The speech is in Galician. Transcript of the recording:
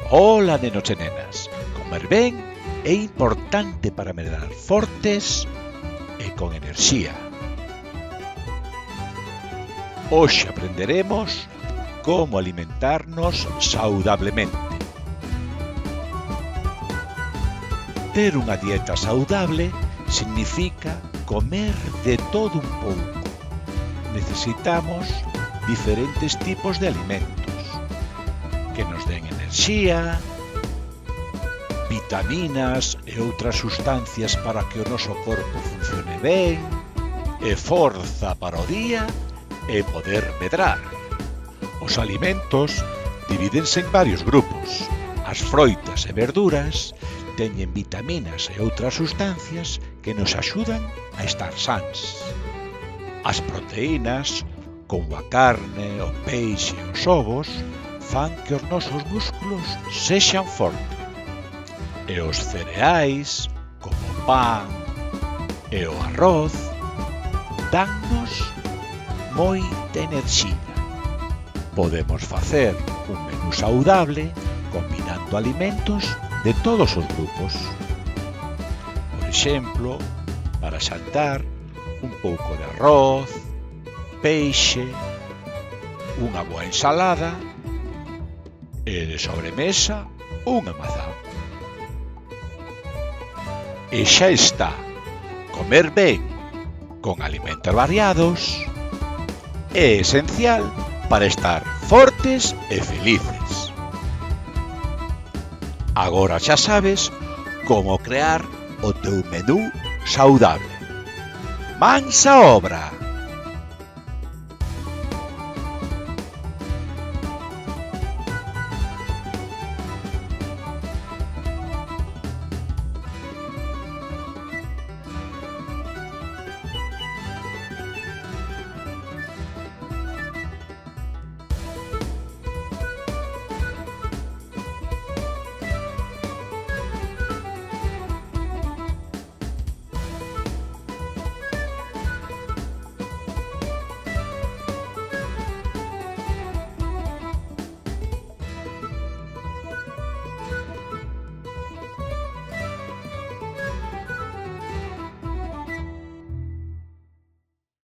Ola, nenos e nenas. Comer ben é importante para medrar fortes e con enerxía. Hoxe aprenderemos como alimentarnos saudablemente. Ter unha dieta saudable significa comer de todo un pouco. Necesitamos diferentes tipos de alimentos que nos den enerxía, vitaminas e outras sustancias para que o noso corpo funcione ben, e forza para o día e poder medrar. Os alimentos divídense en varios grupos. As froitas e verduras teñen vitaminas e outras sustancias que nos axudan a estar sans. As proteínas, como a carne, o peixe e os ovos, fan que os nosos músculos sexan fortes. E os cereais, como o pan e o arroz, dannos moita enerxía. Podemos facer un menú saudable combinando alimentos de todos os grupos. Por exemplo, para xantar, un pouco de arroz, peixe, unha boa ensalada e de sobremesa unha mazá. E xa está, comer ben con alimentos variados é esencial para estar fortes e felices. Agora xa sabes como crear o teu menú saudable. ¡Mans á obra!